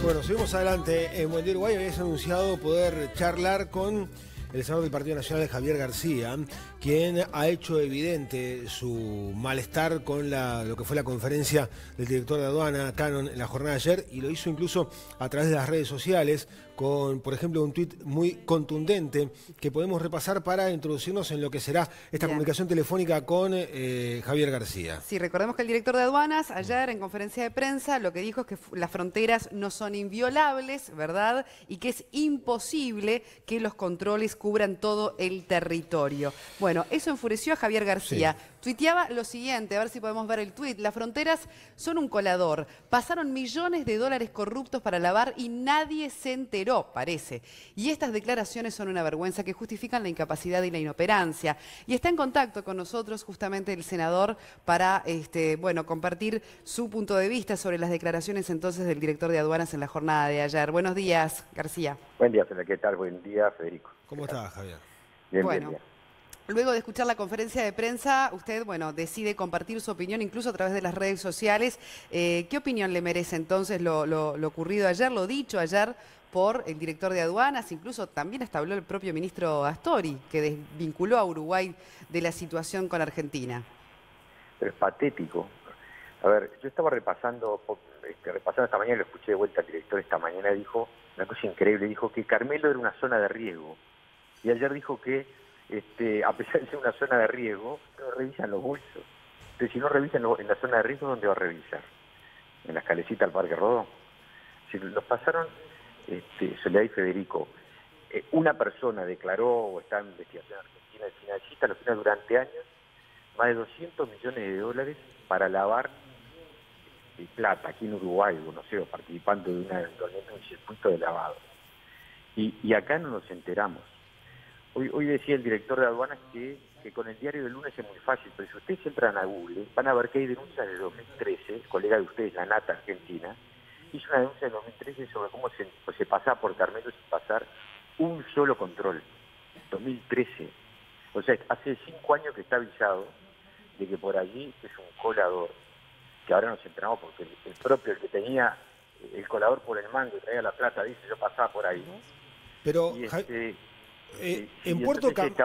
Bueno, seguimos adelante. En Buen Día Uruguay habías anunciado poder charlar con el senador del Partido Nacional, Javier García, quien ha hecho evidente su malestar con lo que fue la conferencia del director de aduana, Canon, en la jornada de ayer, y lo hizo incluso a través de las redes sociales, con, por ejemplo, un tuit muy contundente que podemos repasar para introducirnos en lo que será esta comunicación telefónica con Javier García. Sí, recordemos que el director de aduanas ayer en conferencia de prensa lo que dijo es que las fronteras no son inviolables, ¿verdad? Y que es imposible que los controles cubran todo el territorio. Bueno, eso enfureció a Javier García. Sí. Tuiteaba lo siguiente, a ver si podemos ver el tuit. Las fronteras son un colador. Pasaron millones de dólares corruptos para lavar y nadie se enteró, parece. Y estas declaraciones son una vergüenza que justifican la incapacidad y la inoperancia. Y está en contacto con nosotros justamente el senador para compartir su punto de vista sobre las declaraciones entonces del director de aduanas en la jornada de ayer. Buenos días, García. Buen día, Fede. ¿Qué tal? Buen día, Federico. ¿Cómo estás, Javier? Bien, Bueno. bien. Luego de escuchar la conferencia de prensa, usted, decide compartir su opinión incluso a través de las redes sociales. ¿Qué opinión le merece entonces lo ocurrido ayer, lo dicho ayer por el director de aduanas? Incluso también hasta habló el propio ministro Astori, que desvinculó a Uruguay de la situación con Argentina. Pero es patético. A ver, yo estaba repasando esta mañana, lo escuché de vuelta al director esta mañana, dijo una cosa increíble, dijo que Carmelo era una zona de riesgo. Y ayer dijo que a pesar de ser una zona de riesgo, no revisan los bolsos. Entonces, si no revisan en la zona de riesgo, ¿dónde va a revisar? ¿En la escalecita al Parque Rodó? Si los pasaron, Soledad y Federico, una persona declaró, o está en investigación argentina, el financista, los tiene durante años, más de 200 millones de dólares para lavar plata aquí en Uruguay, no sé, participando de un circuito de lavado. Y acá no nos enteramos. Hoy decía el director de aduanas que con el diario del lunes es muy fácil, pero si ustedes entran a Google, van a ver que hay denuncias de 2013, colega de ustedes, la Nata Argentina, hizo una denuncia de 2013 sobre cómo se pasaba por Carmelo sin pasar un solo control. 2013. O sea, hace 5 años que está avisado de que por allí es un colador, que ahora nos enteramos porque el que tenía el colador por el mango y traía la plata, dice, yo pasaba por ahí. Pero en Puerto Camacho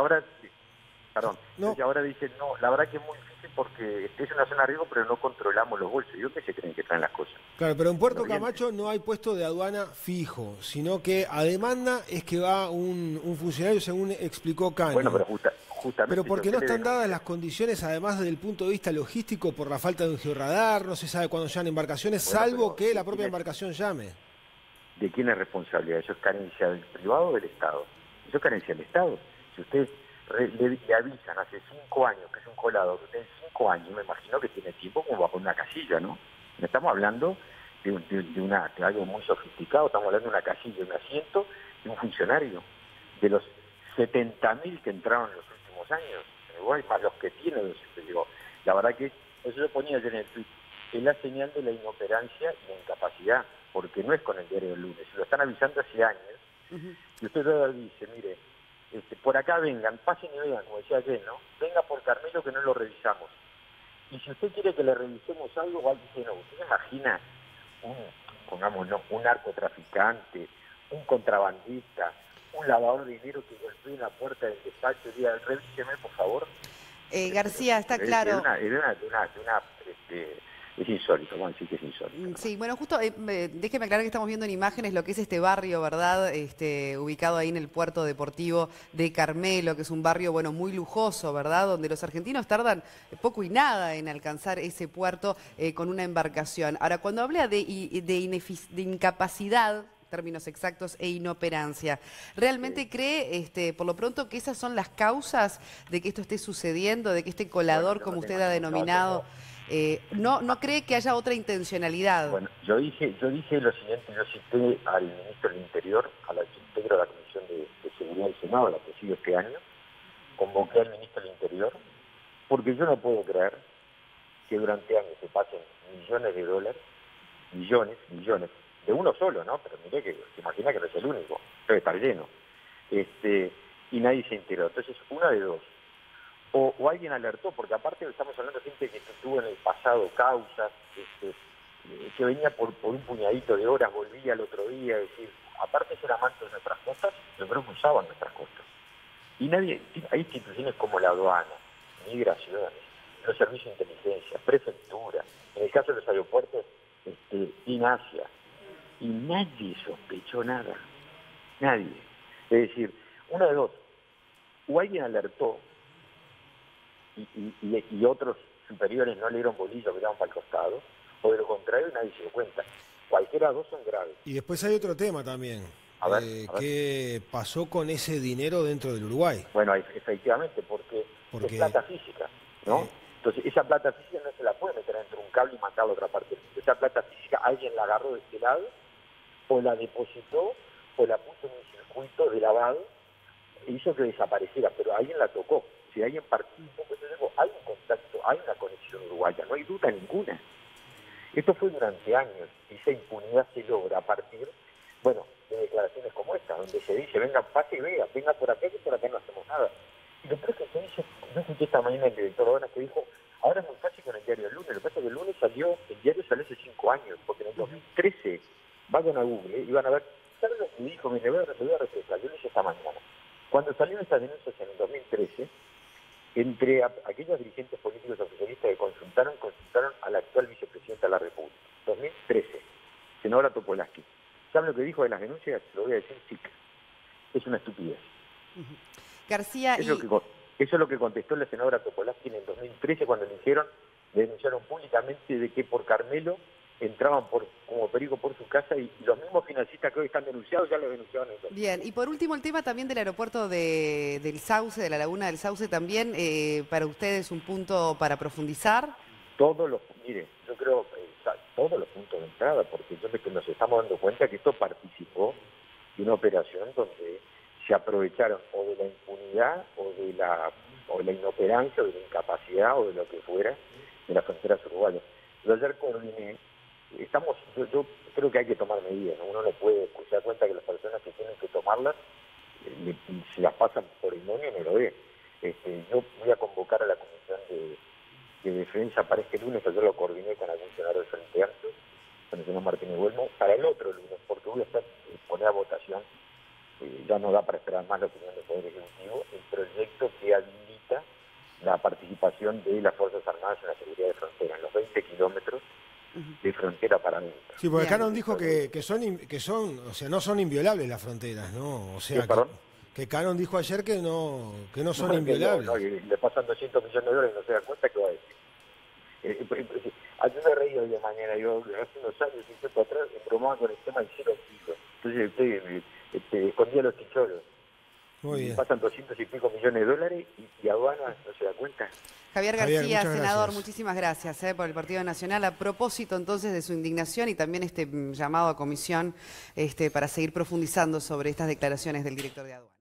ahora dicen, no, la verdad que es muy difícil porque es una zona de riesgo, pero no controlamos los bolsos. ¿Y dónde se creen que traen las cosas? Claro, pero en Puerto Camacho no hay puesto de aduana fijo, sino que a demanda es que va un funcionario, según explicó Cano. Bueno, pero justamente... Pero porque no están dadas las condiciones, además desde el punto de vista logístico, por la falta de un georradar, no se sabe cuándo llegan embarcaciones, salvo que la propia embarcación llame. ¿De quién es responsabilidad? ¿Eso es carencia del privado o del Estado? Eso es carencia del Estado. Si ustedes le avisan hace 5 años que es un colador, que tiene 5 años, me imagino que tiene tiempo como para poner una casilla, ¿no? No estamos hablando de algo muy sofisticado, estamos hablando de una casilla, un asiento de un funcionario. De los 70.000 que entraron en los últimos años en Uruguay, más los que tienen, digo, la verdad que eso yo ponía ayer en el tweet, es la señal de la inoperancia y la incapacidad, porque no es con el diario del lunes, se lo están avisando hace años, y usted dice, mire, por acá vengan, pasen y vean, como decía ayer, ¿no? Venga por Carmelo que no lo revisamos. Y si usted quiere que le revisemos algo, va a decir, no, usted se imagina un narcotraficante, un contrabandista, un lavador de dinero que golpee en la puerta del despacho y diga, revíseme, por favor. García, está claro. Es insólito, vamos a decir que es insólito. Sí, bueno, justo déjeme aclarar que estamos viendo en imágenes lo que es este barrio, ¿verdad? Ubicado ahí en el puerto deportivo de Carmelo, que es un barrio, muy lujoso, ¿verdad? Donde los argentinos tardan poco y nada en alcanzar ese puerto con una embarcación. Ahora, cuando habla de incapacidad, términos exactos, e inoperancia, ¿realmente cree, por lo pronto, que esas son las causas de que esto esté sucediendo, de que este colador, como usted ha denominado... ¿No cree que haya otra intencionalidad? Bueno, yo dije lo siguiente, yo cité al ministro del Interior, a la que integra la Comisión de Seguridad del Senado, a la que sigo este año, convoqué al ministro del Interior, porque yo no puedo creer que durante años se pasen millones de dólares, millones, de uno solo, ¿no? Pero mire que se imagina que no es el único, debe estar lleno, y nadie se enteró. Entonces, una de dos. O alguien alertó, porque aparte estamos hablando de gente que tuvo en el pasado causas, que venía por un puñadito de horas, volvía al otro día, es decir, aparte de ser amantes de nuestras costas, yo creo que usaban nuestras costas. Y nadie, hay instituciones como la aduana, migraciones, los servicios de inteligencia, prefectura, en el caso de los aeropuertos, INASIA, y nadie sospechó nada, nadie. Es decir, una de dos, o alguien alertó y otros superiores no le dieron bolillo, miraban para el costado, o de lo contrario nadie se dio cuenta. Cualquiera de dos son graves. Y después hay otro tema también. A ver. ¿Qué pasó con ese dinero dentro del Uruguay? Bueno, efectivamente, porque es plata física, ¿no? Entonces, esa plata física no se la puede meter dentro de un cable y mandarla a otra parte. Esa plata física alguien la agarró de este lado, o la depositó, o la puso en un circuito de lavado, e hizo que desapareciera, pero alguien la tocó. Si alguien participó, hay un contacto, hay una conexión uruguaya, no hay duda ninguna. Esto fue durante años, y esa impunidad se logra a partir, bueno, de declaraciones como esta, donde se dice, venga, pase y vea, venga por acá, que por acá no hacemos nada. Y lo peor es que se dice, yo escuché esta mañana el director Aduanas que dijo, ahora es muy fácil con el diario El Lunes, lo que pasa es que el lunes el diario salió hace 5 años, porque en el 2013, vayan a Google y van a ver, ¿saben lo que dijo? Me voy a refrescar, yo lo hice esta mañana. Cuando salieron estas denuncias en el 2013, entre aquellos dirigentes políticos oficialistas que consultaron a la actual vicepresidenta de la República. 2013, senadora Topolaski. ¿Saben lo que dijo de las denuncias? Lo voy a decir, sí. Es una estupidez. García, eso es lo que contestó la senadora Topolaski en el 2013 cuando le denunciaron públicamente de que por Carmelo entraban como perico por su casa y los mismos financistas que hoy están denunciados ya lo denunciaban en el 2013. Bien, y por último el tema también del aeropuerto del Sauce, de la laguna del Sauce también, para ustedes un punto para profundizar. Mire, yo creo todos los puntos de entrada, porque nos estamos dando cuenta que esto participó de una operación donde se aprovecharon o de la impunidad o de la inoperancia o de la incapacidad o de lo que fuera de las fronteras uruguayas. Yo ayer coordiné, yo creo que hay que tomar medidas, ¿no? Uno no puede, se da cuenta que las personas que tienen que tomarlas se las pasan por el moño y no lo ve. Yo voy a convocar a la Comisión de Defensa para este lunes, yo lo coordiné con algún senador del Frente Amplio, con el señor Martínez Güelmo, para el otro lunes, porque voy a poner a votación, ya no da para esperar más la opinión del Poder Ejecutivo, el proyecto que habilita la participación de las Fuerzas Armadas en la seguridad de frontera, en los 20 kilómetros de frontera para adentro. Sí, porque Canon dijo que son, o sea, no son inviolables las fronteras, ¿no? O sea, que Canon dijo ayer que no son inviolables. No, le pasan 200 millones de dólares y no se da cuenta que va a decir. Ayer me reí hoy de mañana, yo hace unos años, un tiempo atrás, bromaba con el tema del cielo fijo. Entonces escondía los chichoros. Muy bien. Pasan 200 y pico millones de dólares y aduanas no se da cuenta. Javier García, senador, gracias. Muchísimas gracias por el Partido Nacional. A propósito entonces de su indignación y también este llamado a comisión para seguir profundizando sobre estas declaraciones del director de aduanas.